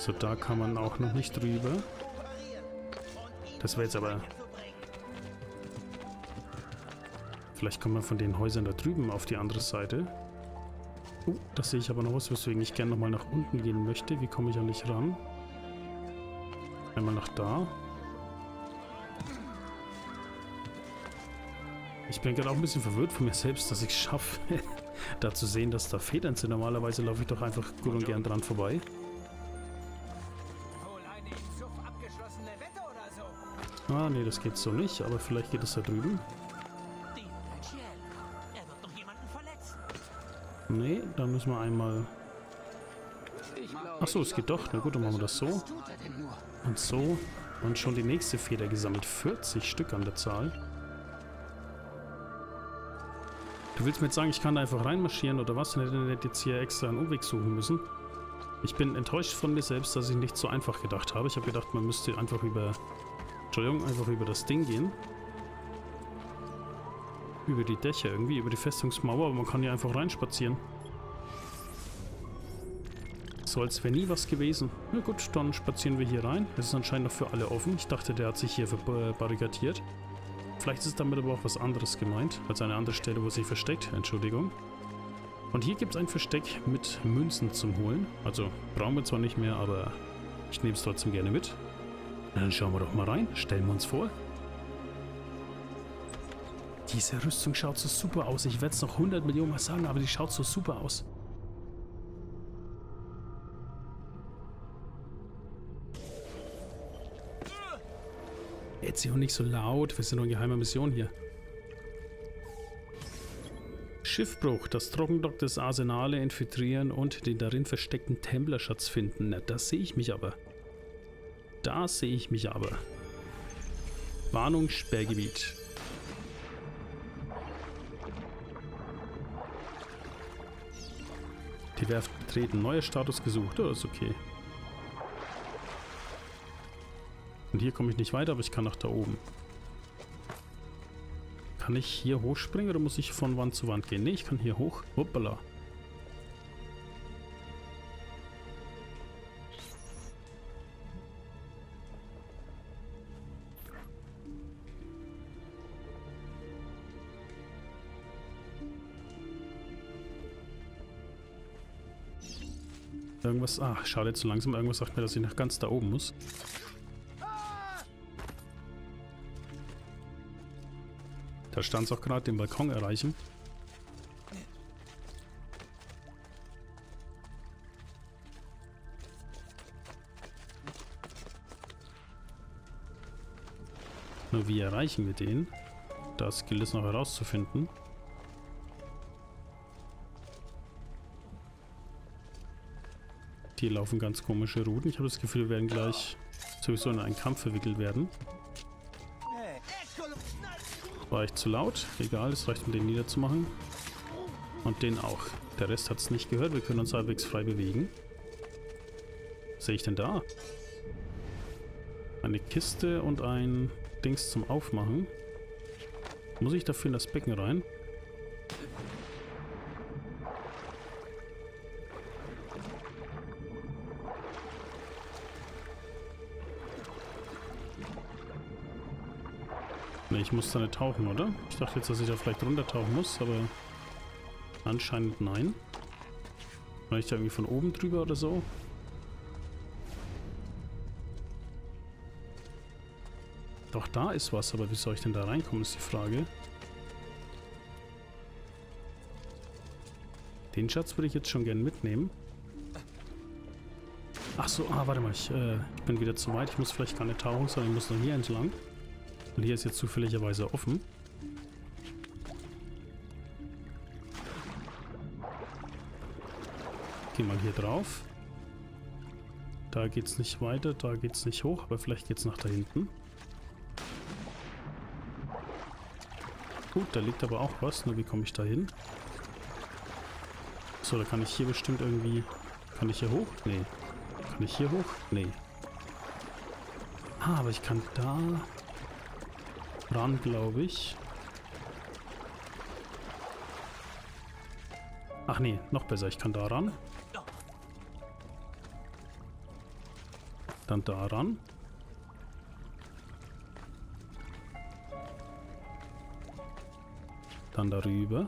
So, da kann man auch noch nicht drüber. Das wäre jetzt aber... Vielleicht kommt man von den Häusern da drüben auf die andere Seite. Das sehe ich aber noch was, weswegen ich gerne nochmal nach unten gehen möchte. Wie komme ich an nicht ran? Einmal nach da. Ich bin gerade auch ein bisschen verwirrt von mir selbst, dass ich es schaffe, da zu sehen, dass da Federn sind. Normalerweise laufe ich doch einfach gut und gern dran vorbei. Ah, nee, das geht so nicht, aber vielleicht geht es da drüben. Nee, dann müssen wir einmal... Achso, es geht doch. Na gut, dann machen wir das so. Und so. Und schon die nächste Feder gesammelt. 40 Stück an der Zahl. Du willst mir jetzt sagen, ich kann da einfach reinmarschieren oder was? Und hätte jetzt hier extra einen Umweg suchen müssen. Ich bin enttäuscht von mir selbst, dass ich nicht so einfach gedacht habe. Ich habe gedacht, man müsste einfach über... Entschuldigung, einfach über das Ding gehen. Über die Dächer irgendwie, über die Festungsmauer, aber man kann hier einfach reinspazieren. So, als wäre nie was gewesen. Na gut, dann spazieren wir hier rein. Es ist anscheinend noch für alle offen. Ich dachte, der hat sich hier verbarrikadiert. Vielleicht ist damit aber auch was anderes gemeint, als eine andere Stelle, wo er sich versteckt. Entschuldigung. Und hier gibt es ein Versteck mit Münzen zum Holen. Also, brauchen wir zwar nicht mehr, aber ich nehme es trotzdem gerne mit. Na, dann schauen wir doch mal rein. Stellen wir uns vor. Diese Rüstung schaut so super aus. Ich werde es noch 100 Millionen Mal sagen, aber die schaut so super aus. Jetzt hier auch nicht so laut. Wir sind noch in geheimer Mission hier. Schiffbruch. Das Trockendock des Arsenale infiltrieren und den darin versteckten Templerschatz finden. Na, das sehe ich mich aber. Da sehe ich mich aber. Warnung, Sperrgebiet. Die Werft betreten. Neuer Status gesucht. Oh, das ist okay. Und hier komme ich nicht weiter, aber ich kann nach da oben. Kann ich hier hochspringen oder muss ich von Wand zu Wand gehen? Ne, ich kann hier hoch. Hoppala. Irgendwas... Ach, schade, zu langsam. Irgendwas sagt mir, dass ich nach ganz da oben muss. Da stand es auch gerade, den Balkon erreichen. Nur wie erreichen wir den? Das gilt es noch herauszufinden. Hier laufen ganz komische Routen. Ich habe das Gefühl, wir werden gleich sowieso in einen Kampf verwickelt werden. War ich zu laut? Egal, es reicht, um den niederzumachen. Und den auch. Der Rest hat es nicht gehört. Wir können uns halbwegs frei bewegen. Was sehe ich denn da? Eine Kiste und ein Dings zum Aufmachen. Muss ich dafür in das Becken rein? Ne, ich muss da nicht tauchen, oder? Ich dachte jetzt, dass ich da vielleicht runtertauchen muss, aber anscheinend nein. Vielleicht da irgendwie von oben drüber oder so. Doch da ist was, aber wie soll ich denn da reinkommen, ist die Frage. Den Schatz würde ich jetzt schon gerne mitnehmen. Ach so, warte mal, ich bin wieder zu weit. Ich muss vielleicht keine Tauchung, sondern ich muss noch hier entlang. Und hier ist jetzt zufälligerweise offen. Geh mal hier drauf. Da geht's nicht weiter, da geht's nicht hoch, aber vielleicht geht's nach da hinten. Gut, da liegt aber auch was. Nur wie komme ich da hin? So, da kann ich hier bestimmt irgendwie... Kann ich hier hoch? Nee. Kann ich hier hoch? Nee. Aber ich kann da... ran, glaube ich. Ach nee, noch besser. Ich kann da ran. Dann daran. Dann darüber.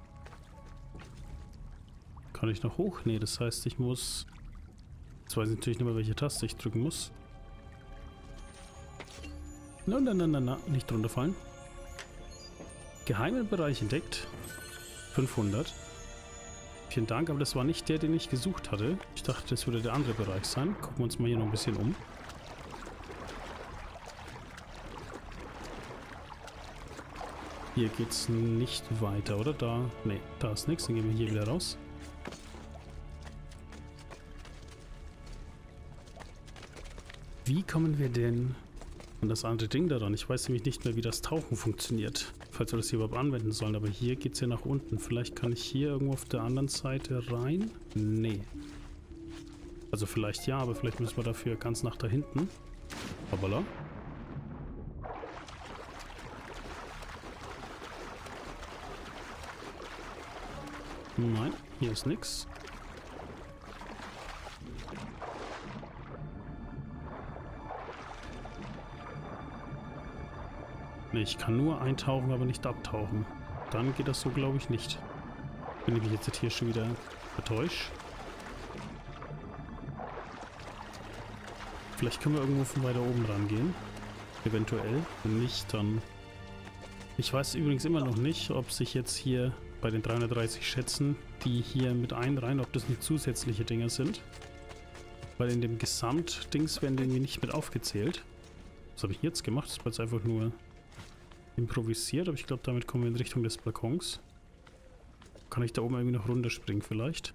Kann ich noch hoch? Nee, das heißt, ich muss... Jetzt weiß ich natürlich nicht mehr, welche Taste ich drücken muss. Na, nicht runterfallen. Geheimen Bereich entdeckt. 500. Vielen Dank, aber das war nicht der, den ich gesucht hatte. Ich dachte, das würde der andere Bereich sein. Gucken wir uns mal hier noch ein bisschen um. Hier geht's nicht weiter, oder? Da? Ne, da ist nichts. Dann gehen wir hier wieder raus. Wie kommen wir denn an das andere Ding daran? Ich weiß nämlich nicht mehr, wie das Tauchen funktioniert. Falls wir das hier überhaupt anwenden sollen. Aber hier geht es ja nach unten. Vielleicht kann ich hier irgendwo auf der anderen Seite rein? Nee. Also vielleicht ja, aber vielleicht müssen wir dafür ganz nach da hinten. Hoppala. Nein, hier ist nichts. Nee, ich kann nur eintauchen, aber nicht abtauchen. Dann geht das so, glaube ich, nicht. Wenn ich mich jetzt hier schon wieder vertäusche. Vielleicht können wir irgendwo von weiter oben rangehen. Eventuell. Wenn nicht, dann... Ich weiß übrigens immer noch nicht, ob sich jetzt hier bei den 330 Schätzen, die hier mit einreihen, ob das nicht zusätzliche Dinger sind. Weil in dem Gesamtdings werden die irgendwie nicht mit aufgezählt. Was habe ich jetzt gemacht? Das war jetzt einfach nur improvisiert, aber ich glaube, damit kommen wir in Richtung des Balkons. Kann ich da oben irgendwie noch runterspringen vielleicht?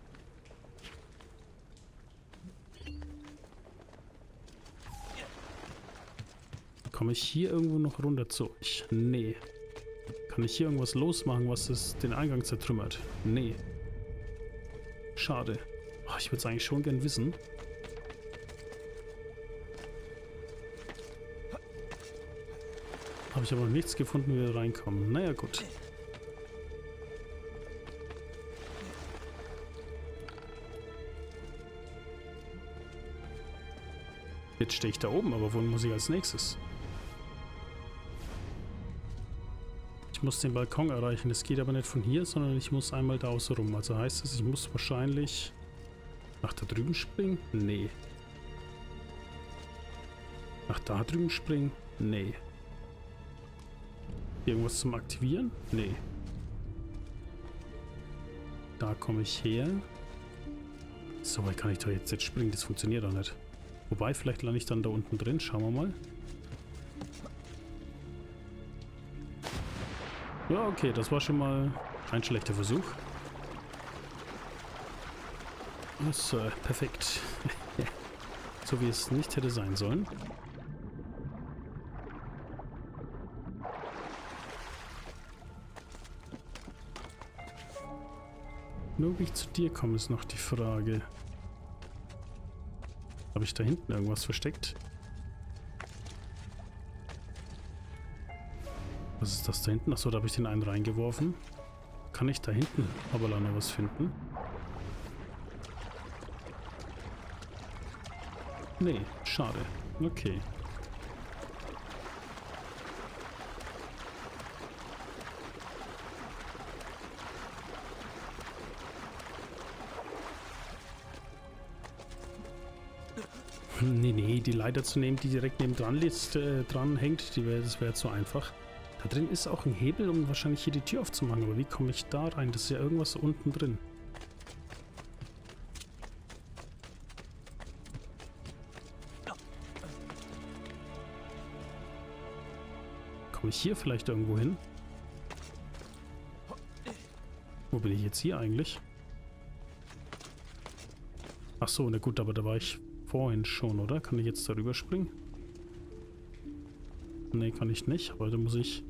Komme ich hier irgendwo noch runter zu euch? Nee. Kann ich hier irgendwas losmachen, was es den Eingang zertrümmert? Nee. Schade. Oh, ich würde es eigentlich schon gern wissen. Habe ich aber noch nichts gefunden, wie wir reinkommen. Naja, gut. Jetzt stehe ich da oben, aber wohin muss ich als nächstes? Ich muss den Balkon erreichen. Das geht aber nicht von hier, sondern ich muss einmal da außen rum. Also heißt es, ich muss wahrscheinlich nach da drüben springen? Nee. Nach da drüben springen? Nee. Irgendwas zum Aktivieren? Nee. Da komme ich her. So weit kann ich doch jetzt springen. Das funktioniert doch nicht. Wobei, vielleicht lande ich dann da unten drin. Schauen wir mal. Ja, okay. Das war schon mal ein schlechter Versuch. So, perfekt. So wie es nicht hätte sein sollen. Nur wie ich zu dir komme, ist noch die Frage. Habe ich da hinten irgendwas versteckt? Was ist das da hinten? Achso, da habe ich den einen reingeworfen. Kann ich da hinten aber noch was finden? Nee, schade. Okay. Nee, die Leiter zu nehmen, die direkt neben dran hängt, das wäre zu einfach. Da drin ist auch ein Hebel, um wahrscheinlich hier die Tür aufzumachen. Aber wie komme ich da rein? Das ist ja irgendwas unten drin. Komme ich hier vielleicht irgendwo hin? Wo bin ich jetzt hier eigentlich? Ach so, na gut, aber da war ich vorhin schon, oder? Kann ich jetzt darüber springen? Nee, kann ich nicht, aber da muss ich...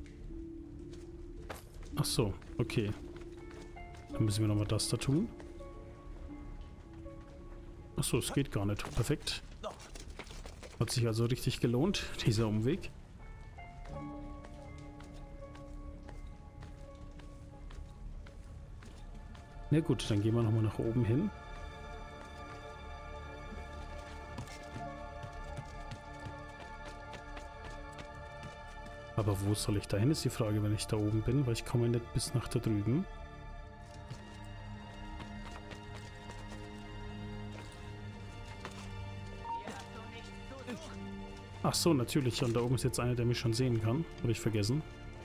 Ach so, okay. Dann müssen wir nochmal das da tun. Ach so, es geht gar nicht. Perfekt. Hat sich also richtig gelohnt, dieser Umweg. Na gut, dann gehen wir nochmal nach oben hin. Aber wo soll ich da hin, ist die Frage, wenn ich da oben bin, weil ich komme nicht bis nach da drüben. Ach so, natürlich. Und da oben ist jetzt einer, der mich schon sehen kann. Habe ich vergessen.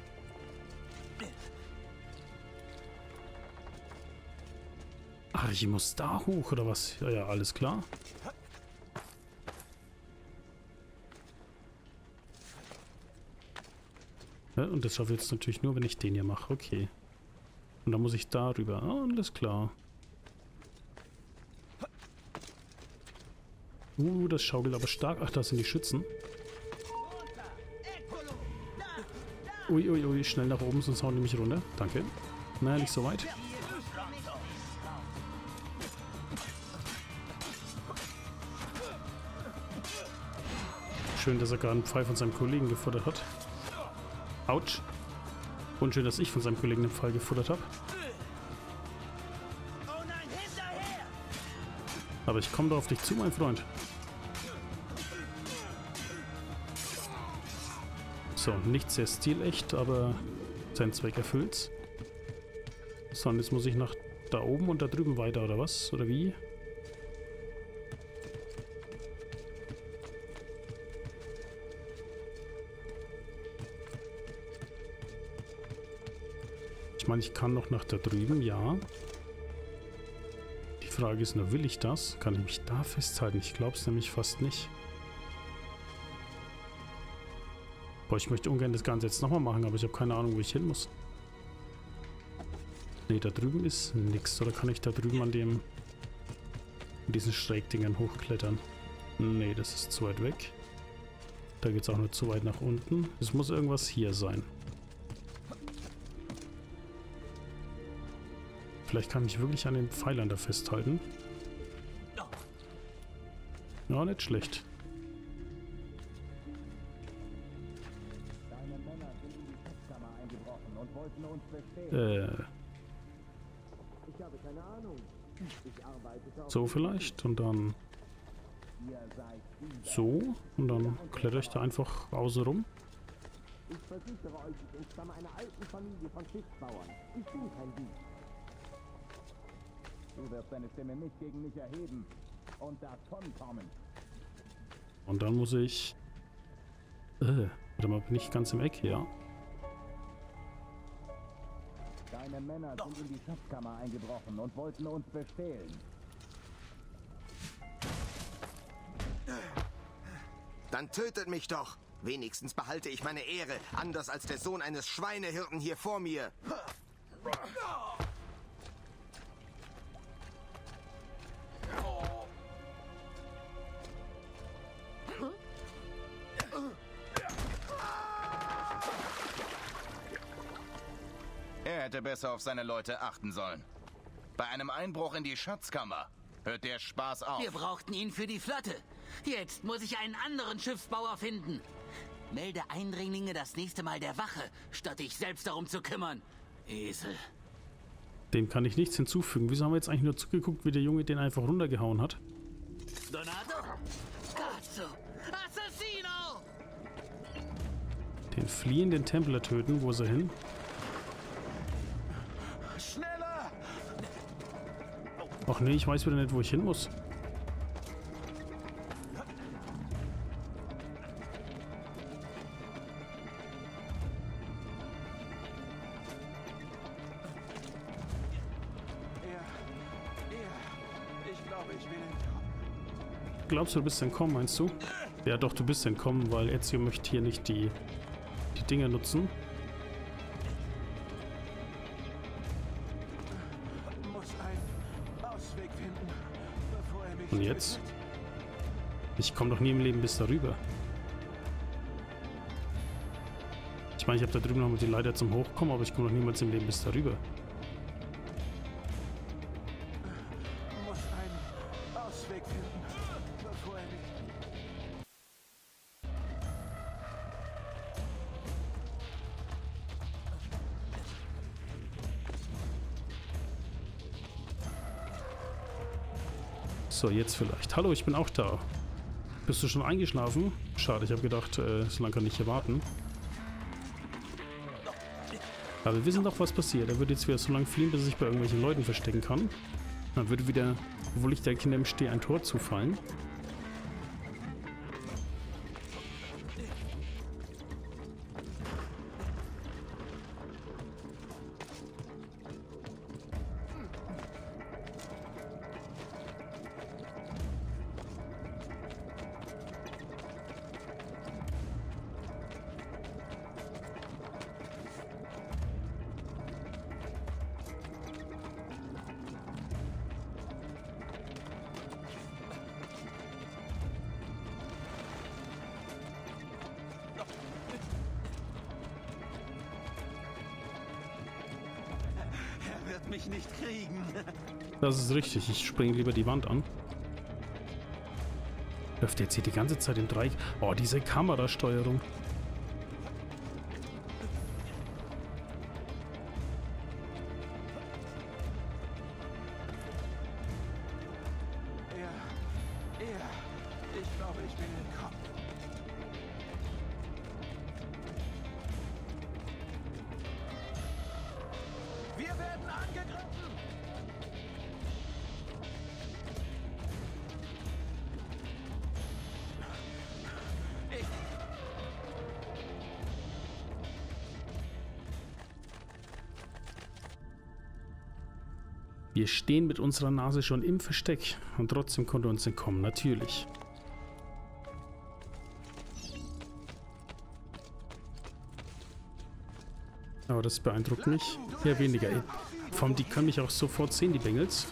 Ach, ich muss da hoch, oder was? Ja, ja, alles klar. Ja, und das schaffe ich jetzt natürlich nur, wenn ich den hier mache. Okay. Und dann muss ich da rüber. Ah, alles klar. Das schaukelt aber stark. Ach, da sind die Schützen. Ui, ui, ui, schnell nach oben, sonst hauen die mich runter. Danke. Naja, nicht so weit. Schön, dass er gerade einen Pfeil von seinem Kollegen gefuttert hat. Autsch. Und schön, dass ich von seinem Kollegen einen Pfeil gefuttert habe. Aber ich komme da auf dich zu, mein Freund. So, nicht sehr stilecht, aber sein Zweck erfüllt's. So, und jetzt muss ich nach da oben und da drüben weiter, oder was? Oder wie? Ich meine, ich kann noch nach da drüben, ja. Die Frage ist nur, will ich das? Kann ich mich da festhalten? Ich glaube es nämlich fast nicht. Boah, ich möchte ungern das Ganze jetzt nochmal machen, aber ich habe keine Ahnung, wo ich hin muss. Ne, da drüben ist nichts. Oder kann ich da drüben an diesen Schrägdingern hochklettern? Ne, das ist zu weit weg. Da geht es auch nur zu weit nach unten. Es muss irgendwas hier sein. Vielleicht kann ich wirklich an den Pfeilern da festhalten. Ja, nicht schlecht. So vielleicht und dann so und dann kletter ich da einfach außen rum. Ich versichere euch, ich entstamme einer alten Familie von Schiffsbauern. Ich bin kein Dieb. Du wirst deine Stimme nicht gegen mich erheben und davonkommen. Und dann muss ich... warte mal, bin ich ganz im Eck hier? Deine Männer sind in die Schatzkammer eingebrochen und wollten uns bestehlen. Dann tötet mich doch! Wenigstens behalte ich meine Ehre, anders als der Sohn eines Schweinehirten hier vor mir. Er hätte besser auf seine Leute achten sollen. Bei einem Einbruch in die Schatzkammer hört der Spaß auf. Wir brauchten ihn für die Flotte. Jetzt muss ich einen anderen Schiffsbauer finden. Melde Eindringlinge das nächste Mal der Wache, statt dich selbst darum zu kümmern. Esel. Dem kann ich nichts hinzufügen. Wieso haben wir jetzt eigentlich nur zugeguckt, wie der Junge den einfach runtergehauen hat? Donato? Cazzo! Assassino! Den fliehenden Templer töten. Wo ist er hin? Schneller! Ach nee, ich weiß wieder nicht, wo ich hin muss. Ich glaube, ich will Glaubst du, du bist entkommen, meinst du? Ja doch, du bist entkommen, weil Ezio möchte hier nicht die Dinge nutzen. muss einen Ausweg finden, bevor er mich Und jetzt? Ich komme doch nie im Leben bis darüber. Ich meine, ich habe da drüben nochmal die Leiter zum Hochkommen, aber ich komme doch niemals im Leben bis darüber. muss einen Ausweg finden, bevor er mich... So, jetzt vielleicht. Hallo, ich bin auch da. Bist du schon eingeschlafen? Schade, ich habe gedacht, so lange kann ich hier warten. Aber wir wissen doch, was passiert. Er wird jetzt wieder so lange fliehen, bis er sich bei irgendwelchen Leuten verstecken kann. Dann würde wieder, obwohl ich der Kinder im Steh, ein Tor zufallen. Mich nicht kriegen. Das ist richtig. Ich springe lieber die Wand an. Läuft jetzt hier die ganze Zeit im Dreieck. Oh, diese Kamerasteuerung. Ich glaube, ich bin entkommen. Wir werden angegriffen! Wir stehen mit unserer Nase schon im Versteck und trotzdem konnte uns entkommen, natürlich. Aber das beeindruckt mich eher weniger. Vor allem, die können mich auch sofort sehen, die Bengels.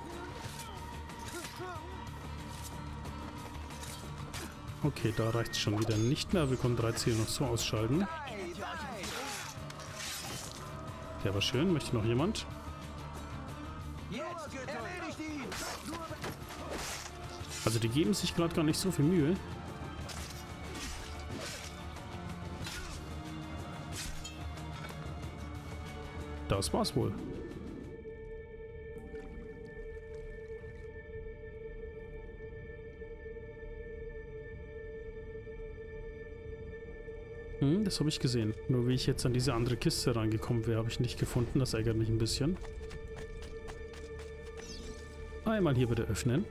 Okay, da reicht es schon wieder nicht mehr. Wir können 3 Ziele noch so ausschalten. Der war schön. Möchte noch jemand? Also die geben sich gerade gar nicht so viel Mühe. Das war's wohl. Das habe ich gesehen. Nur wie ich jetzt an diese andere Kiste reingekommen wäre, habe ich nicht gefunden. Das ärgert mich ein bisschen. Einmal hier bitte öffnen.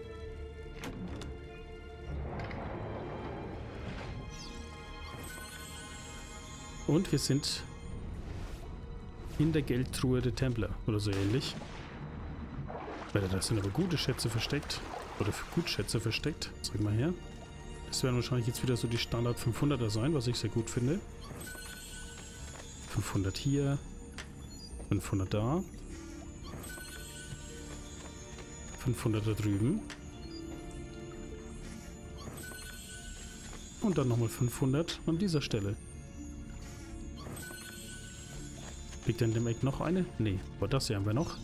Und wir sind in der Geldtruhe der Templer oder so ähnlich. Da sind aber gute Schätze versteckt. Oder Gutschätze versteckt. Zeig mal her. Das werden wahrscheinlich jetzt wieder so die Standard 500er sein, was ich sehr gut finde. 500 hier. 500 da. 500 da drüben. Und dann nochmal 500 an dieser Stelle. Liegt in dem Eck noch eine? Nee, aber das hier haben wir noch.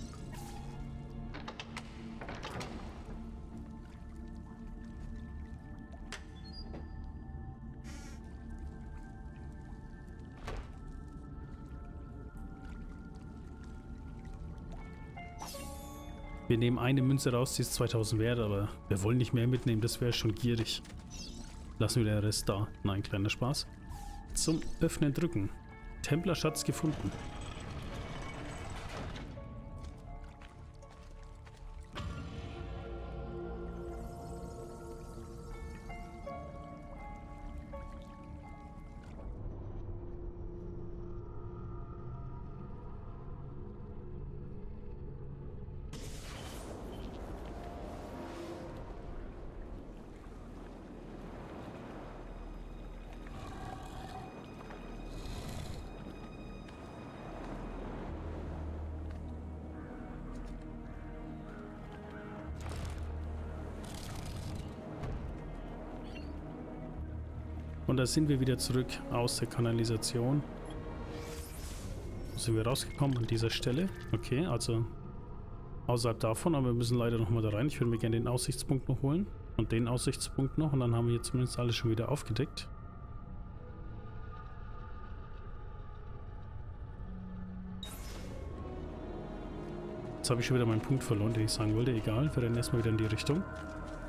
Wir nehmen eine Münze raus, die ist 2000 wert, aber wir wollen nicht mehr mitnehmen, das wäre schon gierig. Lassen wir den Rest da. Nein, kleiner Spaß. Zum Öffnen drücken. Templerschatz gefunden. Und da sind wir wieder zurück aus der Kanalisation. Sind wir rausgekommen an dieser Stelle. Okay, also außerhalb davon, aber wir müssen leider nochmal da rein. Ich würde mir gerne den Aussichtspunkt noch holen. Und den Aussichtspunkt noch. Und dann haben wir hier zumindest alles schon wieder aufgedeckt. Jetzt habe ich schon wieder meinen Punkt verloren, den ich sagen wollte. Egal, wir rennen erstmal wieder in die Richtung.